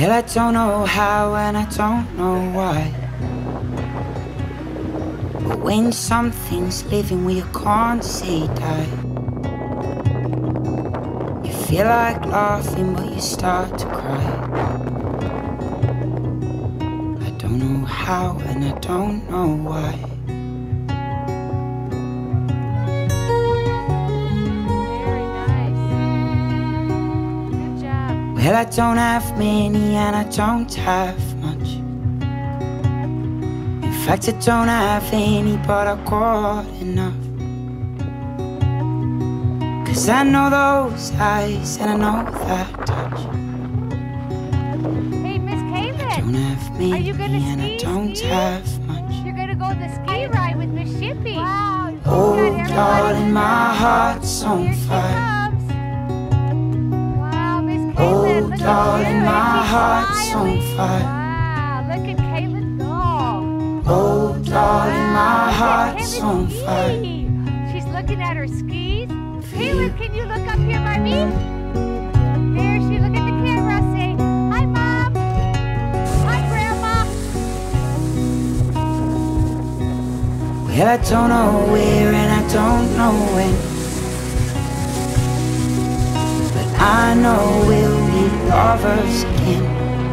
Well, I don't know how and I don't know why, but when something's living we can't say die, you feel like laughing but you start to cry. I don't know how and I don't know why. Well, I don't have many and I don't have much. In fact, I don't have any, but I got enough. 'Cause I know those eyes and I know that touch. Hey, Miss Caitlin, I don't have many are you gonna and I don't have much. You're gonna go on the ski ride with Miss Shippy. Wow. Oh, darling, my heart's on fire. Oh, darling, my heart's on fire. Wow, look at Caitlin go. Oh, darling, my heart's on fire. She's looking at her skis. Caitlin, can you look up here by me? There she, look at the camera, say, hi, Mom. Hi, Grandma. Well, I don't know where and I don't know when, I know we'll be lovers again.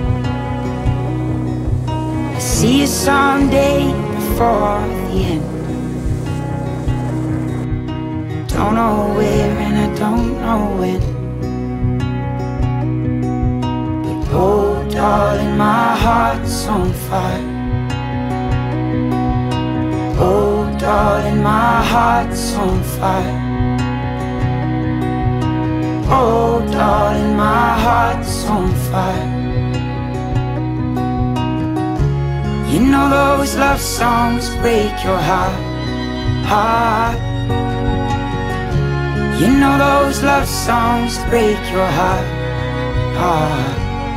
I see you someday before the end. Don't know where and I don't know when, but oh, darling, my heart's on fire. Oh, darling, my heart's on fire. Oh, darling, my heart's on fire. You know those love songs break your heart, heart. You know those love songs break your heart, heart.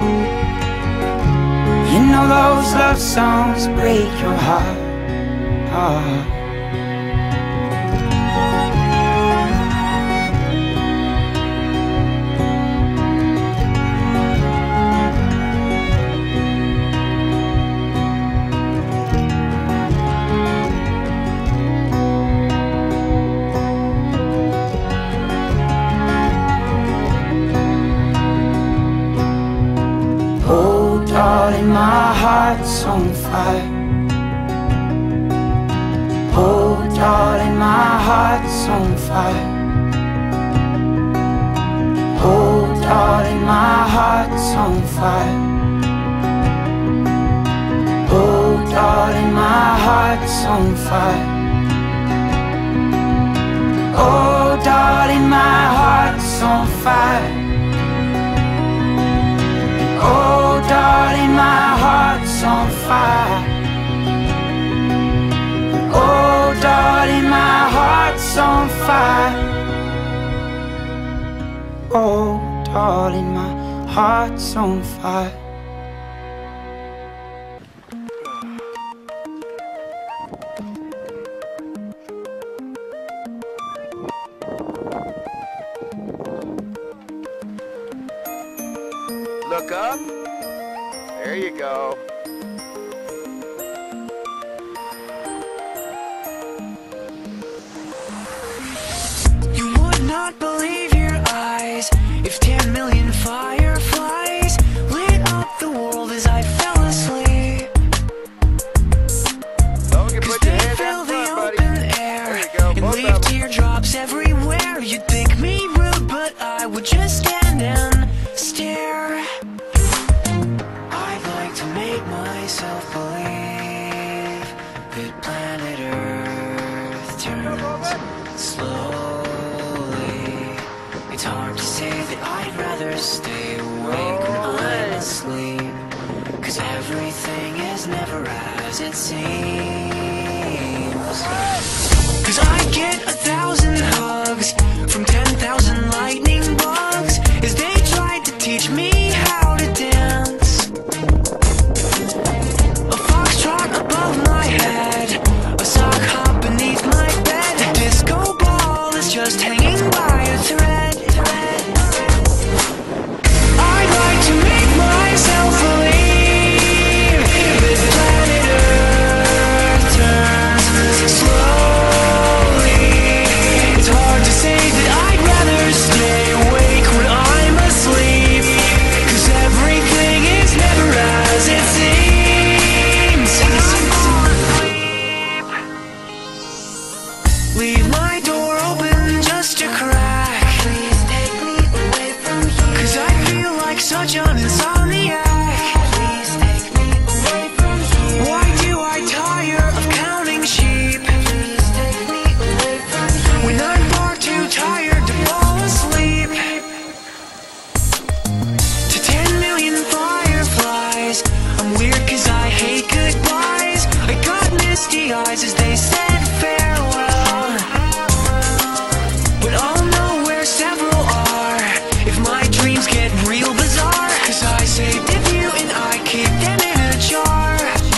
You know those love songs break your heart, heart. Darling, my heart's on fire. Oh, darling, my heart's on fire. Oh, darling, my heart's on fire. Oh, darling, my heart's on fire. Oh, darling, my heart's on fire. Oh, darling, my heart's on fire. Oh, darling, my heart's on fire. Oh, darling, my heart's on fire. Look up. There you go. You would not believe your eyes if 10 million fireflies lit up the world as I fell asleep. Cause they fill the open air and leave teardrops everywhere. You'd think me rude, but I would just stand and stare. I'd like to make myself believe that planet Earth turns slowly. It's hard to say that I'd rather stay awake when I'm asleep, 'cause everything is never as it seems. 'Cause I get 1,000 hugs from 10,000 lightning bugs as they tried to teach me how to dance. A foxtrot above my head, a sock hop beneath my bed, a disco ball is just hanging by a thread. I'd like to make myself Leave my door open just a crack. Please take me away from here, 'cause I feel like such an insomniac. Please take me away from here. Why do I tire of counting sheep? Please take me away from here, when I'm far too tired to fall asleep. To 10 million fireflies, I'm weird 'cause I hate goodbyes. I got misty eyes as they said farewell, but I'll know where several are if my dreams get real bizarre, 'cause I saved a few and I keep them in a jar.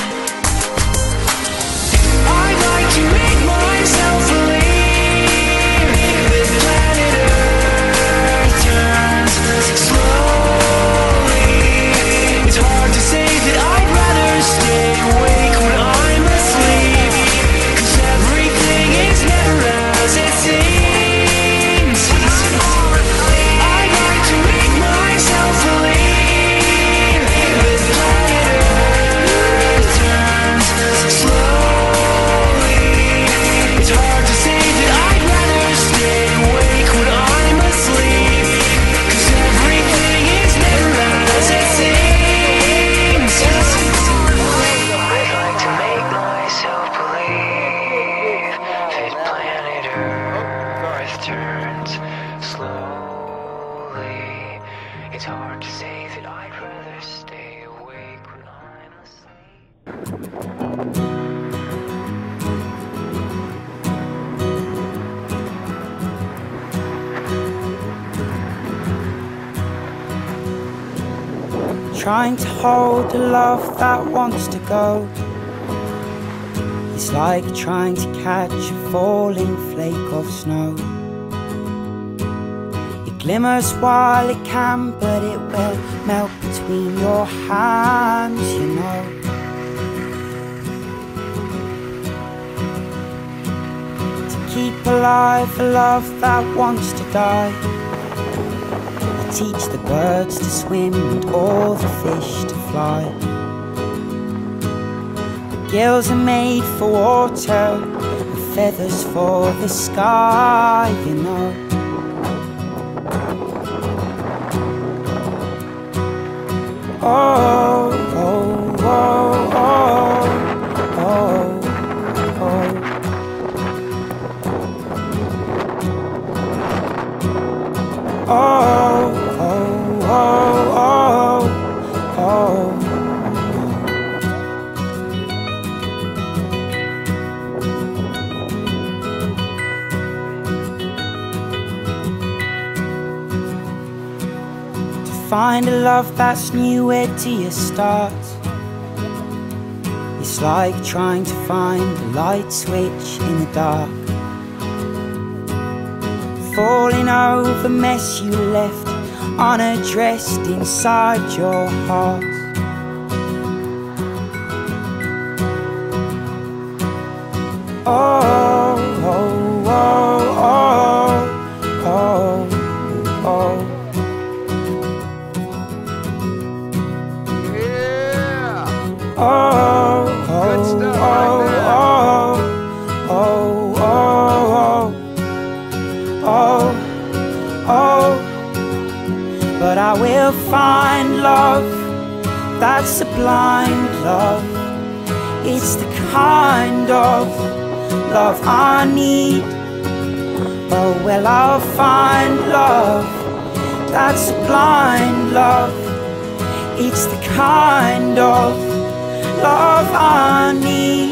I like to make myself believe that planet Earth turns slowly. It's hard to say that I'd rather stay awake when I'm asleep, 'cause everything is never as it seems. I like to make myself believe that planet Earth turns slowly. It's hard to say that I'd rather stay awake when I'm asleep, 'cause everything is never as it seems. I'd like to make myself believe that planet Earth turns slowly. It's hard to say that I'd rather stay awake when I'm asleep. Trying to hold the love that wants to go. It's like trying to catch a falling flake of snow. It glimmers while it can, but it will melt between your hands, you know. To keep alive a love that wants to die. Teach the birds to swim and all the fish to fly. The gills are made for water, the feathers for the sky, you know. Oh, oh, oh, oh, oh, oh. Oh, oh, oh, oh, oh. To find a love that's new, where do you start? It's like trying to find a light switch in the dark. Falling over mess you left unaddressed inside your heart. Oh, oh, oh, oh, oh, oh. Yeah. Oh, Good stuff oh, right there. oh, oh, oh, oh, oh. But I will find love, that's sublime love. It's the kind of love I need. Oh, well, I'll find love, that's sublime love. It's the kind of love I need.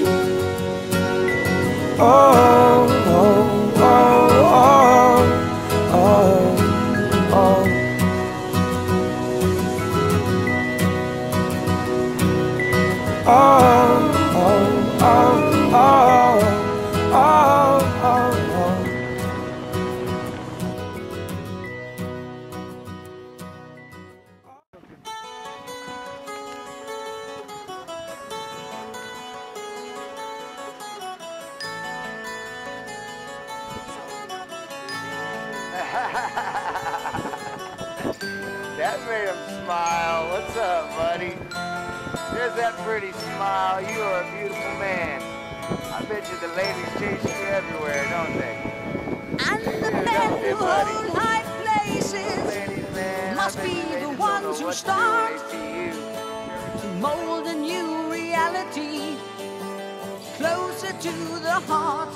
Oh, oh, oh, oh, oh, oh. Oh, oh, oh, oh, oh, oh, oh. That made him smile. What's up, buddy? There's that pretty smile. You are a beautiful man. I bet you the ladies chase you everywhere, don't they? And the Yeah, men don't they, who buddy? hold high places Ladies, man, must I bet be you they the just don't ones know who what to do start when they see you. to mold a new reality closer to the heart,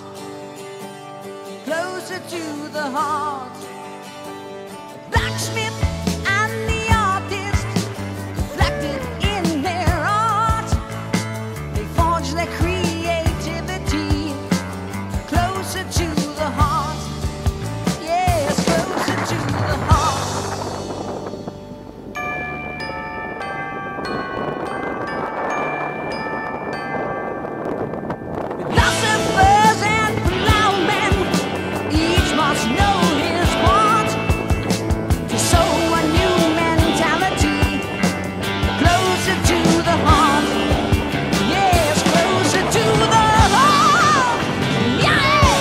closer to the heart. Blacksmith and the artist reflected in their art. They forge their creativity closer to the heart. Yes, closer to the heart. Philosophers and plowmen, each must know his part to sow a new mentality closer to the heart. Yes, closer to the heart. Yeah.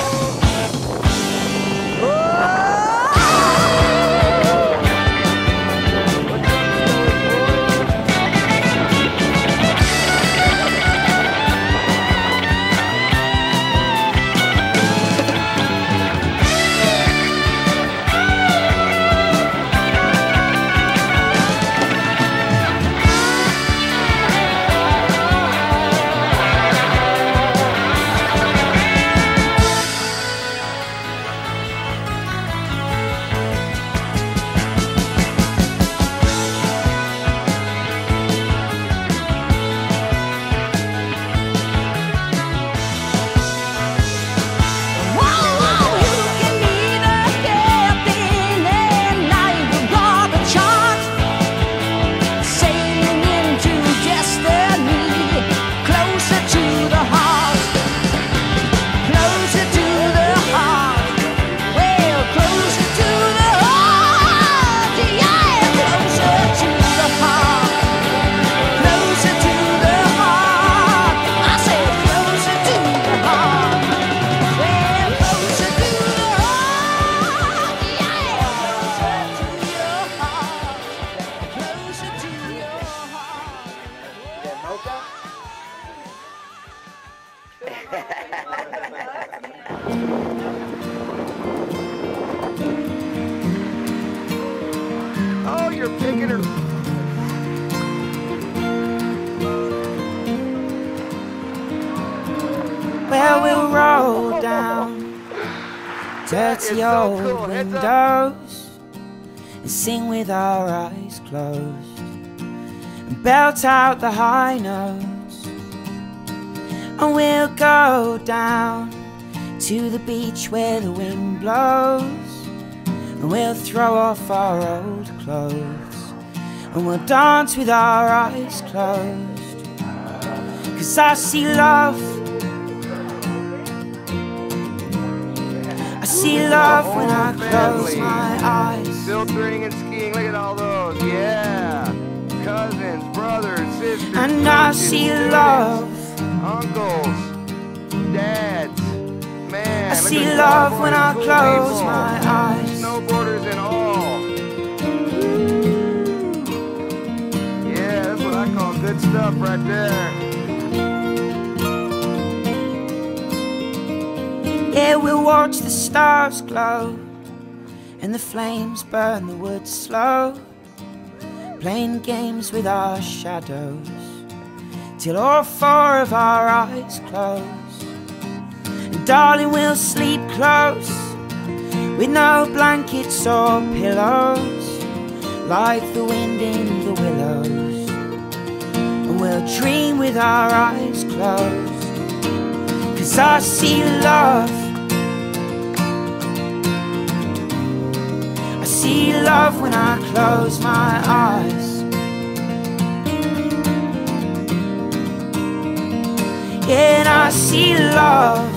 Oh, you're picking her. Well, we'll roll down dirty so old cool. Heads windows and sing with our eyes closed and belt out the high notes. And we'll go down to the beach where the wind blows, and we'll throw off our old clothes and we'll dance with our eyes closed. 'Cause I see love, I see love when I close my eyes. Filtering and skiing, look at all those. Yeah. Cousins, brothers, sisters. And I coaches, see students, love, uncles, dads. Man, I look see at love when I cool close people. my eyes. Snowboarders and all. Yeah, that's what I call good stuff right there. Yeah, we'll watch the stars glow and the flames burn the wood slow, playing games with our shadows till all four of our eyes close. And darling, we'll sleep close with no blankets or pillows, like the wind in the willows. And we'll dream with our eyes closed, 'cause I see love, I see love when I close my eyes. Yeah, and I see love,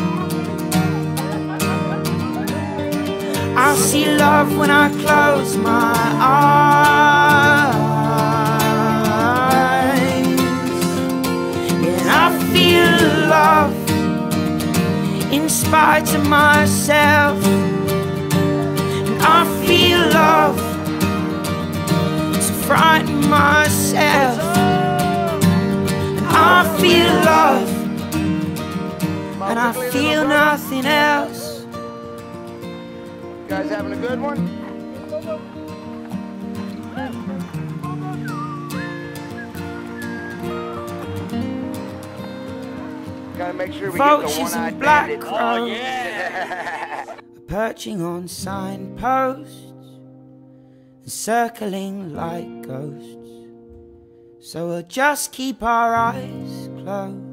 I see love when I close my eyes. Yeah, and I feel love in spite of myself. And I feel love to frighten myself. And I feel love and I feel nothing else. You guys having a good one? Gotta make sure we get the Vultures one-eyed and black bandit. crows Yeah. are perching on signposts and circling like ghosts. So we'll just keep our eyes closed